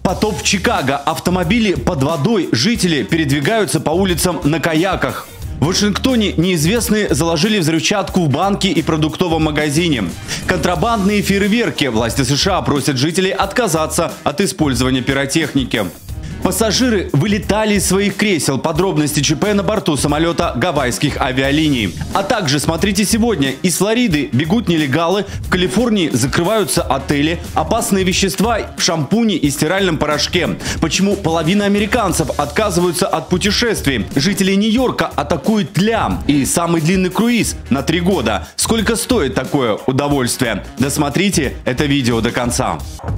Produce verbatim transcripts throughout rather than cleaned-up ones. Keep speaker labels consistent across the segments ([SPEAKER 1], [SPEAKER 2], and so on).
[SPEAKER 1] Потоп в Чикаго. Автомобили под водой. Жители передвигаются по улицам на каяках. В Вашингтоне неизвестные заложили взрывчатку в банке и продуктовом магазине. Контрабандные фейерверки. Власти США просят жителей отказаться от использования пиротехники. Пассажиры вылетали из своих кресел. Подробности ЧП на борту самолета гавайских авиалиний. А также смотрите сегодня. Из Флориды бегут нелегалы. В Калифорнии закрываются отели. Опасные вещества в шампуне и стиральном порошке. Почему половина американцев отказываются от путешествий? Жители Нью-Йорка атакуют тля. И самый длинный круиз на три года. Сколько стоит такое удовольствие? Досмотрите это видео до конца.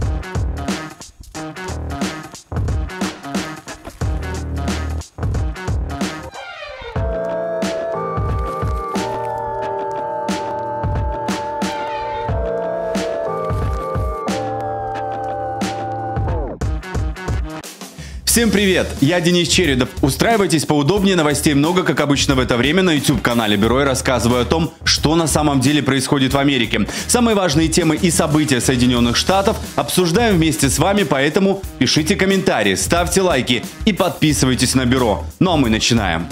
[SPEAKER 1] Всем привет! Я Денис Чередов. Устраивайтесь поудобнее, новостей много, как обычно в это время на YouTube-канале Бюро я рассказываю о том, что на самом деле происходит в Америке. Самые важные темы и события Соединенных Штатов обсуждаем вместе с вами, поэтому пишите комментарии, ставьте лайки и подписывайтесь на Бюро. Ну а мы начинаем.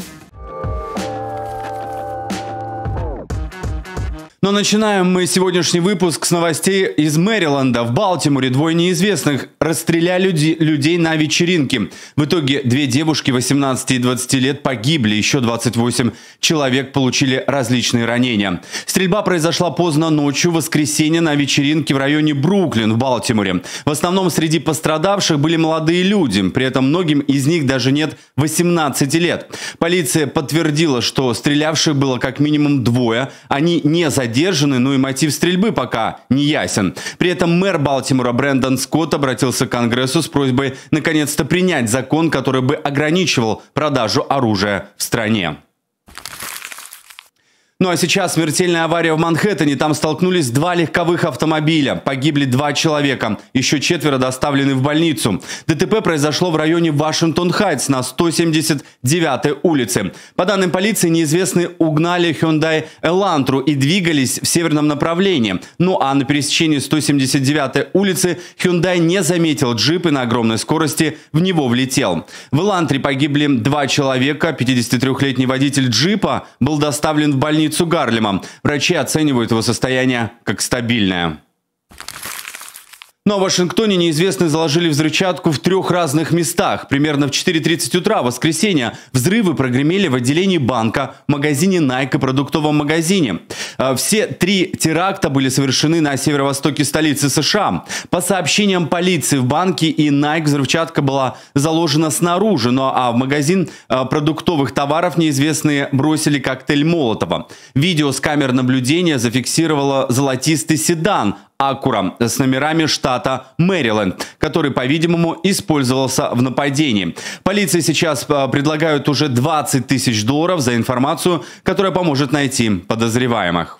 [SPEAKER 1] Но начинаем мы сегодняшний выпуск с новостей из Мэриленда. В Балтиморе двое неизвестных расстреляли люди, людей на вечеринке. В итоге две девушки восемнадцати и двадцати лет погибли, еще двадцать восемь человек получили различные ранения. Стрельба произошла поздно ночью в воскресенье на вечеринке в районе Бруклин в Балтиморе. В основном среди пострадавших были молодые люди, при этом многим из них даже нет восемнадцати лет. Полиция подтвердила, что стрелявших было как минимум двое, они не задержаны. Задержаны, но и мотив стрельбы пока не ясен. При этом мэр Балтимора Брэндон Скотт обратился к Конгрессу с просьбой наконец-то принять закон, который бы ограничивал продажу оружия в стране. Ну а сейчас смертельная авария в Манхэттене. Там столкнулись два легковых автомобиля. Погибли два человека. Еще четверо доставлены в больницу. ДТП произошло в районе Вашингтон-Хайтс на сто семьдесят девятой улице. По данным полиции, неизвестные угнали Hyundai Elantra и двигались в северном направлении. Ну а на пересечении сто семьдесят девятой улицы Hyundai не заметил джип и на огромной скорости в него влетел. В Элантре погибли два человека. пятидесятитрёхлетний водитель джипа был доставлен в больницу Гарлема. Врачи оценивают его состояние как стабильное. Но в Вашингтоне неизвестные заложили взрывчатку в трех разных местах. Примерно в четыре тридцать утра в воскресенье взрывы прогремели в отделении банка, в магазине Nike и продуктовом магазине. Все три теракта были совершены на северо-востоке столицы США. По сообщениям полиции, в банке и Nike взрывчатка была заложена снаружи, ну а в магазин продуктовых товаров неизвестные бросили коктейль Молотова. Видео с камер наблюдения зафиксировало золотистый седан Acura с номерами штата Мэриленд, который, по-видимому, использовался в нападении. Полиция сейчас предлагает уже двадцать тысяч долларов за информацию, которая поможет найти подозреваемых.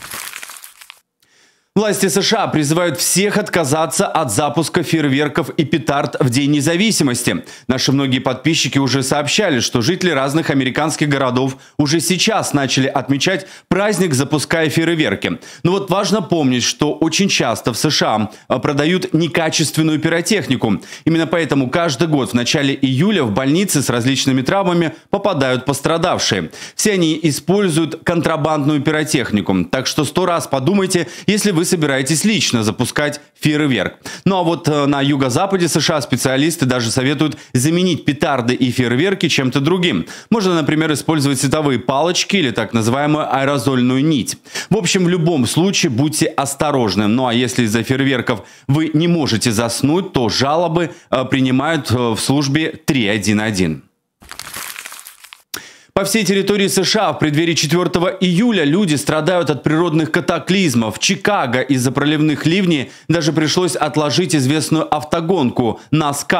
[SPEAKER 1] Власти США призывают всех отказаться от запуска фейерверков и петард в День независимости. Наши многие подписчики уже сообщали, что жители разных американских городов уже сейчас начали отмечать праздник, запуская фейерверки. Но вот важно помнить, что очень часто в США продают некачественную пиротехнику. Именно поэтому каждый год в начале июля в больницы с различными травмами попадают пострадавшие. Все они используют контрабандную пиротехнику. Так что сто раз подумайте, если вы Вы собираетесь лично запускать фейерверк. Ну а вот на юго-западе США специалисты даже советуют заменить петарды и фейерверки чем-то другим. Можно, например, использовать световые палочки или так называемую аэрозольную нить. В общем, в любом случае будьте осторожны. Ну а если из-за фейерверков вы не можете заснуть, то жалобы принимают в службе три один один. По всей территории США в преддверии четвёртого июля люди страдают от природных катаклизмов. В Чикаго из-за проливных ливней даже пришлось отложить известную автогонку NASCAR.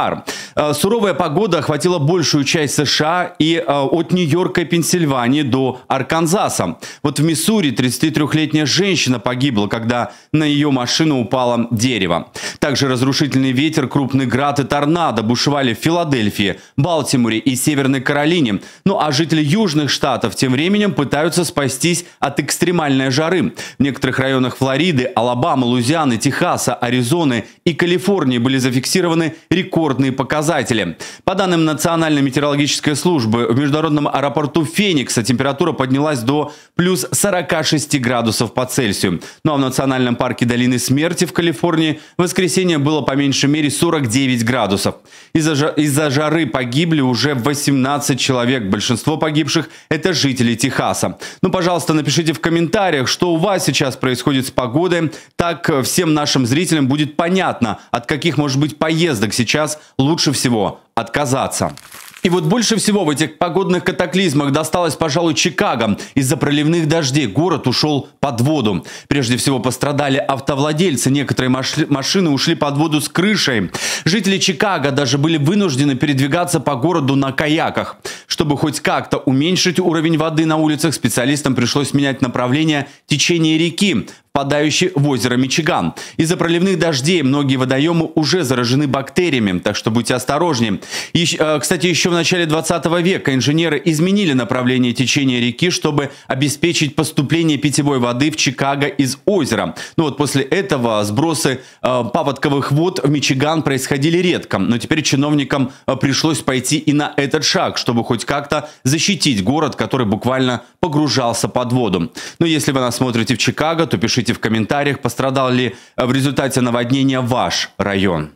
[SPEAKER 1] Э, суровая погода охватила большую часть США и э, от Нью-Йорка и Пенсильвании до Арканзаса. Вот в Миссури тридцатитрёхлетняя женщина погибла, когда на ее машину упало дерево. Также разрушительный ветер, крупный град и торнадо бушевали в Филадельфии, Балтиморе и Северной Каролине. Ну а жители южных штатов тем временем пытаются спастись от экстремальной жары. В некоторых районах Флориды, Алабамы, Луизианы, Техаса, Аризоны и Калифорнии были зафиксированы рекордные показатели. По данным Национальной метеорологической службы, в международном аэропорту Феникса температура поднялась до плюс сорока шести градусов по Цельсию. Ну а в национальном парке Долины Смерти в Калифорнии в воскресенье было по меньшей мере сорок девять градусов. Из-за из-за жары погибли уже восемнадцать человек. Большинство погибших – это жители Техаса. Ну, пожалуйста, напишите в комментариях, что у вас сейчас происходит с погодой. Так всем нашим зрителям будет понятно, от каких, может быть, поездок сейчас лучше всего отказаться. И вот больше всего в этих погодных катаклизмах досталось, пожалуй, Чикаго. Из-за проливных дождей город ушел под воду. Прежде всего пострадали автовладельцы. Некоторые машины ушли под воду с крышей. Жители Чикаго даже были вынуждены передвигаться по городу на каяках. Чтобы хоть как-то уменьшить уровень воды на улицах, специалистам пришлось менять направление течения реки, впадающей в озеро Мичиган. Из-за проливных дождей многие водоемы уже заражены бактериями, так что будьте осторожнее. И, кстати, еще в начале двадцатого века инженеры изменили направление течения реки, чтобы обеспечить поступление питьевой воды в Чикаго из озера. Ну вот после этого сбросы э, паводковых вод в Мичиган происходили редко, но теперь чиновникам э, пришлось пойти и на этот шаг, чтобы хоть как-то защитить город, который буквально погружался под воду. Но если вы нас смотрите в Чикаго, то пишите в комментариях, пострадал ли в результате наводнения ваш район.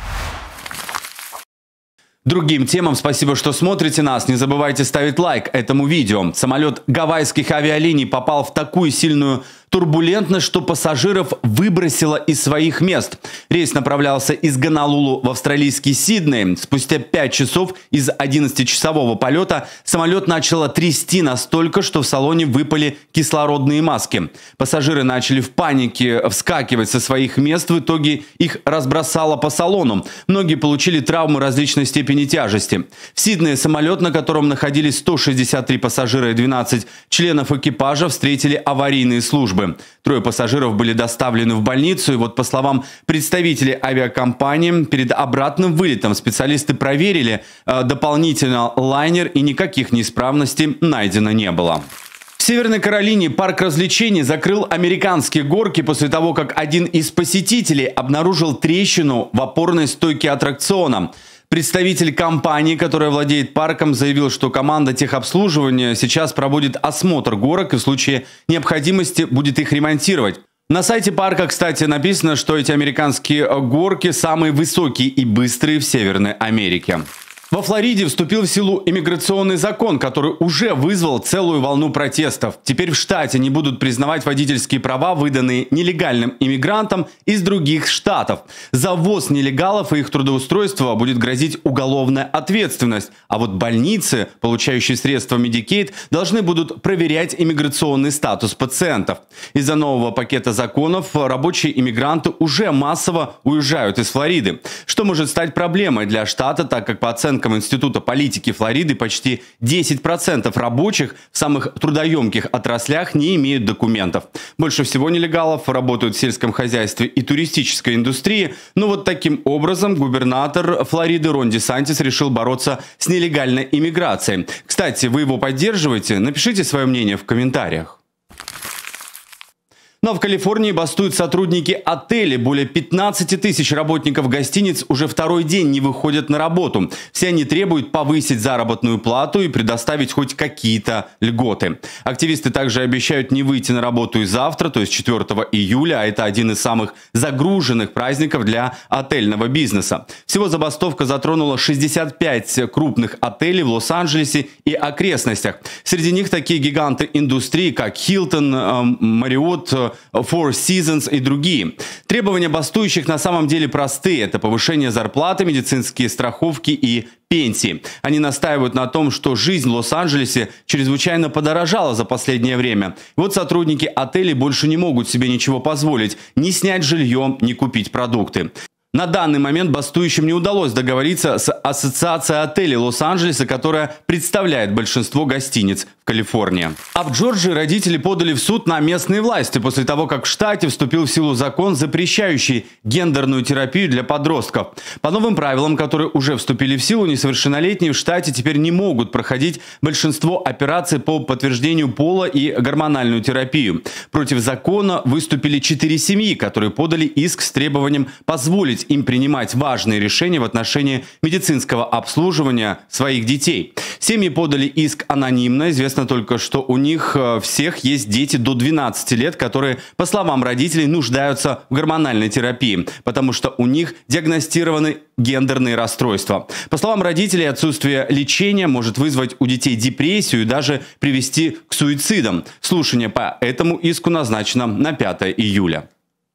[SPEAKER 1] Другим темам спасибо, что смотрите нас. Не забывайте ставить лайк этому видео. Самолет гавайских авиалиний попал в такую сильную турбулентность, что пассажиров выбросило из своих мест. Рейс направлялся из Гонолулу в австралийский Сидней. Спустя пять часов из одиннадцатичасового полета самолет начало трясти настолько, что в салоне выпали кислородные маски. Пассажиры начали в панике вскакивать со своих мест. В итоге их разбросало по салону. Многие получили травмы различной степени тяжести. В Сиднее самолет, на котором находились сто шестьдесят три пассажира и двенадцать членов экипажа, встретили аварийные службы. Трое пассажиров были доставлены в больницу. И вот, по словам представителей авиакомпании, перед обратным вылетом специалисты проверили э, дополнительно лайнер, и никаких неисправностей найдено не было. В Северной Каролине парк развлечений закрыл американские горки после того, как один из посетителей обнаружил трещину в опорной стойке аттракциона. Представитель компании, которая владеет парком, заявил, что команда техобслуживания сейчас проводит осмотр горок и в случае необходимости будет их ремонтировать. На сайте парка, кстати, написано, что эти американские горки самые высокие и быстрые в Северной Америке. Во Флориде вступил в силу иммиграционный закон, который уже вызвал целую волну протестов. Теперь в штате не будут признавать водительские права, выданные нелегальным иммигрантам из других штатов. За ввоз нелегалов и их трудоустройство будет грозить уголовная ответственность. А вот больницы, получающие средства Medicaid, должны будут проверять иммиграционный статус пациентов. Из-за нового пакета законов рабочие иммигранты уже массово уезжают из Флориды, что может стать проблемой для штата, так как по оценкам Института политики Флориды почти десять процентов рабочих в самых трудоемких отраслях не имеют документов. Больше всего нелегалов работают в сельском хозяйстве и туристической индустрии. Но вот таким образом губернатор Флориды Рон Десантис решил бороться с нелегальной иммиграцией. Кстати, вы его поддерживаете? Напишите свое мнение в комментариях. Но в Калифорнии бастуют сотрудники отелей. Более пятнадцати тысяч работников гостиниц уже второй день не выходят на работу. Все они требуют повысить заработную плату и предоставить хоть какие-то льготы. Активисты также обещают не выйти на работу и завтра, то есть четвёртого июля, а это один из самых загруженных праздников для отельного бизнеса. Всего забастовка затронула шестьдесят пять крупных отелей в Лос-Анджелесе и окрестностях. Среди них такие гиганты индустрии, как Hilton, Marriott, Four Seasons и другие. Требования бастующих на самом деле простые. Это повышение зарплаты, медицинские страховки и пенсии. Они настаивают на том, что жизнь в Лос-Анджелесе чрезвычайно подорожала за последнее время. Вот сотрудники отелей больше не могут себе ничего позволить. Ни снять жилье, ни купить продукты. На данный момент бастующим не удалось договориться с Ассоциацией отелей Лос-Анджелеса, которая представляет большинство гостиниц в Калифорнии. А в Джорджии родители подали в суд на местные власти после того, как в штате вступил в силу закон, запрещающий гендерную терапию для подростков. По новым правилам, которые уже вступили в силу, несовершеннолетние в штате теперь не могут проходить большинство операций по подтверждению пола и гормональную терапию. Против закона выступили четыре семьи, которые подали иск с требованием позволить им принимать важные решения в отношении медицинского обслуживания своих детей. Семьи подали иск анонимно. Известно только, что у них всех есть дети до двенадцати лет, которые, по словам родителей, нуждаются в гормональной терапии, потому что у них диагностированы гендерные расстройства. По словам родителей, отсутствие лечения может вызвать у детей депрессию и даже привести к суицидам. Слушание по этому иску назначено на пятое июля.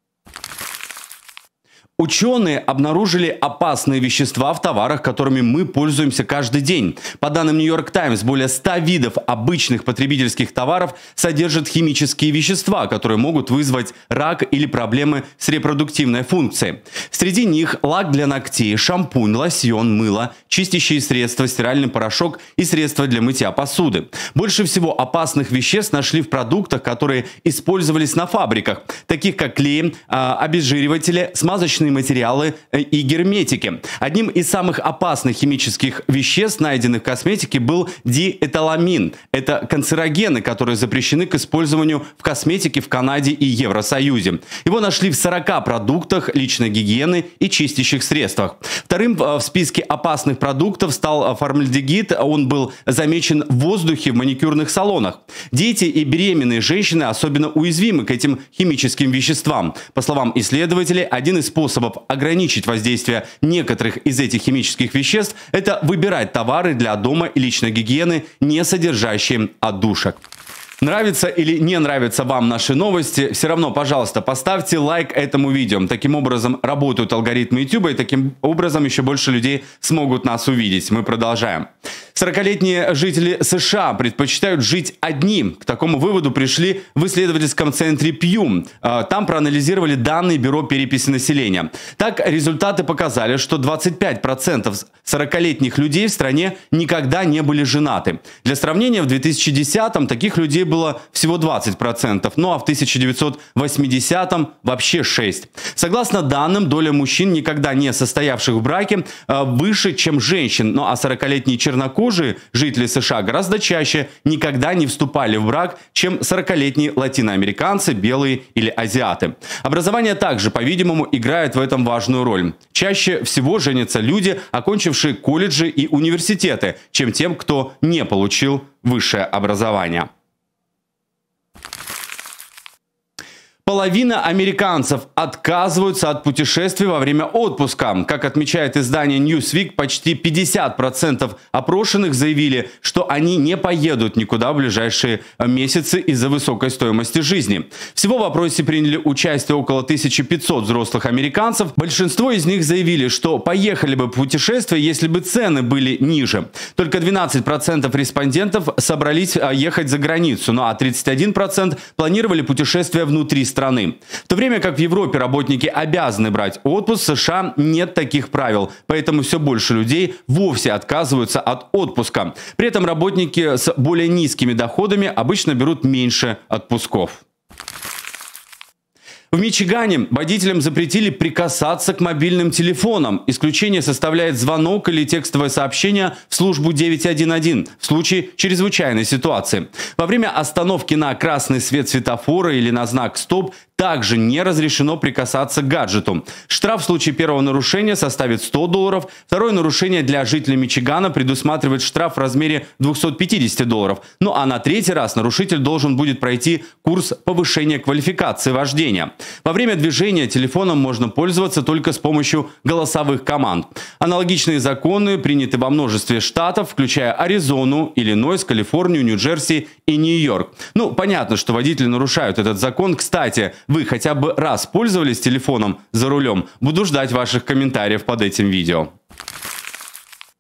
[SPEAKER 1] Ученые обнаружили опасные вещества в товарах, которыми мы пользуемся каждый день. По данным Нью-Йорк Таймс, более ста видов обычных потребительских товаров содержат химические вещества, которые могут вызвать рак или проблемы с репродуктивной функцией. Среди них лак для ногтей, шампунь, лосьон, мыло, чистящие средства, стиральный порошок и средства для мытья посуды. Больше всего опасных веществ нашли в продуктах, которые использовались на фабриках, таких как клей, обезжириватели, смазочные материалы и герметики. Одним из самых опасных химических веществ, найденных в косметике, был диэтиламин. Это канцерогены, которые запрещены к использованию в косметике в Канаде и Евросоюзе. Его нашли в сорока продуктах личной гигиены и чистящих средствах. Вторым в списке опасных продуктов стал формальдегид. Он был замечен в воздухе в маникюрных салонах. Дети и беременные женщины особенно уязвимы к этим химическим веществам. По словам исследователей, один из способов ограничить воздействие некоторых из этих химических веществ – это выбирать товары для дома и личной гигиены, не содержащие отдушек. Нравится или не нравятся вам наши новости, все равно, пожалуйста, поставьте лайк этому видео. Таким образом работают алгоритмы YouTube, и таким образом еще больше людей смогут нас увидеть. Мы продолжаем. сорокалетние жители США предпочитают жить одни. К такому выводу пришли в исследовательском центре Пью. Там проанализировали данные Бюро переписи населения. Так, результаты показали, что двадцать пять процентов сорокалетних людей в стране никогда не были женаты. Для сравнения, в две тысячи десятом таких людей было всего двадцать процентов, ну а в тысяча девятьсот восьмидесятом вообще шесть процентов. Согласно данным, доля мужчин, никогда не состоявших в браке, выше, чем женщин. Ну а сорокалетние чернокожие жители США гораздо чаще никогда не вступали в брак, чем сорокалетние латиноамериканцы, белые или азиаты. Образование также, по-видимому, играет в этом важную роль. Чаще всего женятся люди, окончившие колледжи и университеты, чем тем, кто не получил высшее образование. Половина американцев отказываются от путешествий во время отпуска. Как отмечает издание Newsweek, почти пятьдесят процентов опрошенных заявили, что они не поедут никуда в ближайшие месяцы из-за высокой стоимости жизни. Всего в опросе приняли участие около тысячи пятисот взрослых американцев. Большинство из них заявили, что поехали бы в путешествие, если бы цены были ниже. Только двенадцать процентов респондентов собрались ехать за границу, ну а тридцать один процент планировали путешествия внутри страны. страны. В то время как в Европе работники обязаны брать отпуск, в США нет таких правил, поэтому все больше людей вовсе отказываются от отпуска. При этом работники с более низкими доходами обычно берут меньше отпусков. В Мичигане водителям запретили прикасаться к мобильным телефонам. Исключение составляет звонок или текстовое сообщение в службу девять один один в случае чрезвычайной ситуации. Во время остановки на красный свет светофора или на знак «Стоп» также не разрешено прикасаться к гаджету. Штраф в случае первого нарушения составит сто долларов. Второе нарушение для жителей Мичигана предусматривает штраф в размере двухсот пятидесяти долларов. Ну а на третий раз нарушитель должен будет пройти курс повышения квалификации вождения. Во время движения телефоном можно пользоваться только с помощью голосовых команд. Аналогичные законы приняты во множестве штатов, включая Аризону, Иллинойс, Калифорнию, Нью-Джерси и Нью-Йорк. Ну, понятно, что водители нарушают этот закон. Кстати, вы хотя бы раз пользовались телефоном за рулем? Буду ждать ваших комментариев под этим видео.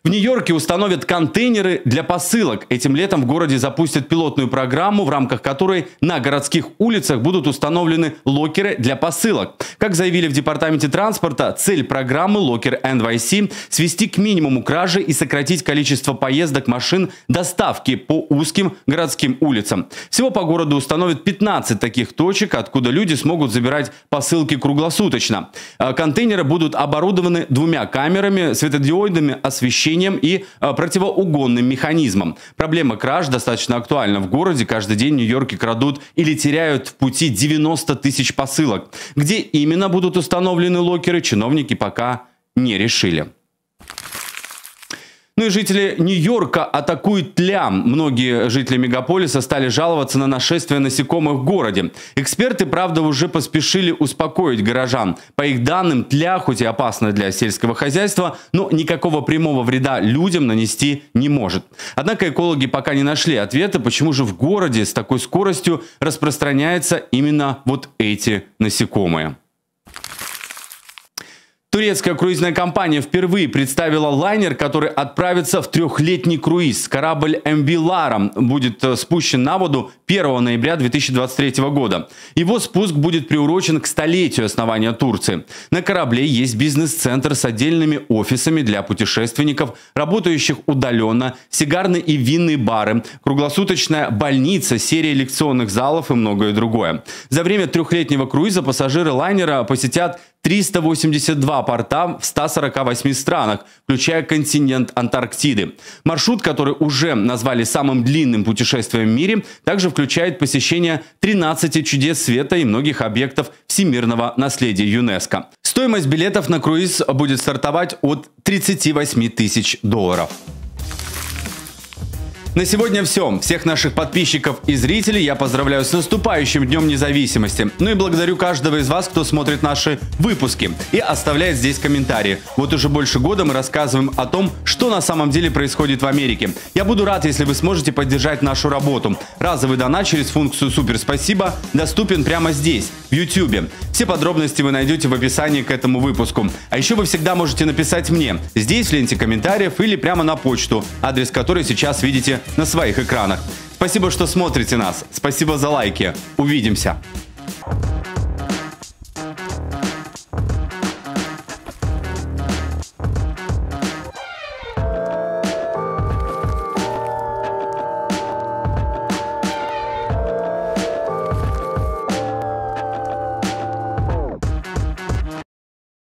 [SPEAKER 1] В Нью-Йорке установят контейнеры для посылок. Этим летом в городе запустят пилотную программу, в рамках которой на городских улицах будут установлены локеры для посылок. Как заявили в департаменте транспорта, цель программы Locker эн вай си – свести к минимуму кражи и сократить количество поездок машин доставки по узким городским улицам. Всего по городу установят пятнадцать таких точек, откуда люди смогут забирать посылки круглосуточно. Контейнеры будут оборудованы двумя камерами, светодиодами, освещением и противоугонным механизмом. Проблема краж достаточно актуальна в городе. Каждый день в Нью-Йорке крадут или теряют в пути девяносто тысяч посылок. Где именно будут установлены локеры, чиновники пока не решили. Ну и жители Нью-Йорка атакуют тля. Многие жители мегаполиса стали жаловаться на нашествие насекомых в городе. Эксперты, правда, уже поспешили успокоить горожан. По их данным, тля, хоть и опасна для сельского хозяйства, но никакого прямого вреда людям нанести не может. Однако экологи пока не нашли ответа, почему же в городе с такой скоростью распространяются именно вот эти насекомые. Турецкая круизная компания впервые представила лайнер, который отправится в трехлетний круиз. Корабль эм ви Lara будет спущен на воду первого ноября две тысячи двадцать третьего года. Его спуск будет приурочен к столетию основания Турции. На корабле есть бизнес-центр с отдельными офисами для путешественников, работающих удаленно, сигарные и винные бары, круглосуточная больница, серия лекционных залов и многое другое. За время трехлетнего круиза пассажиры лайнера посетят триста восемьдесят два порта в ста сорока восьми странах, включая континент Антарктиды. Маршрут, который уже назвали самым длинным путешествием в мире, также включает посещение тринадцати чудес света и многих объектов всемирного наследия ЮНЕСКО. Стоимость билетов на круиз будет стартовать от тридцати восьми тысяч долларов. На сегодня все. Всех наших подписчиков и зрителей я поздравляю с наступающим Днем Независимости. Ну и благодарю каждого из вас, кто смотрит наши выпуски и оставляет здесь комментарии. Вот уже больше года мы рассказываем о том, что на самом деле происходит в Америке. Я буду рад, если вы сможете поддержать нашу работу. Разовый донат через функцию «Супер спасибо» доступен прямо здесь, в YouTube. Все подробности вы найдете в описании к этому выпуску. А еще вы всегда можете написать мне здесь в ленте комментариев или прямо на почту, адрес которой сейчас видите на своих экранах. Спасибо, что смотрите нас. Спасибо за лайки. Увидимся.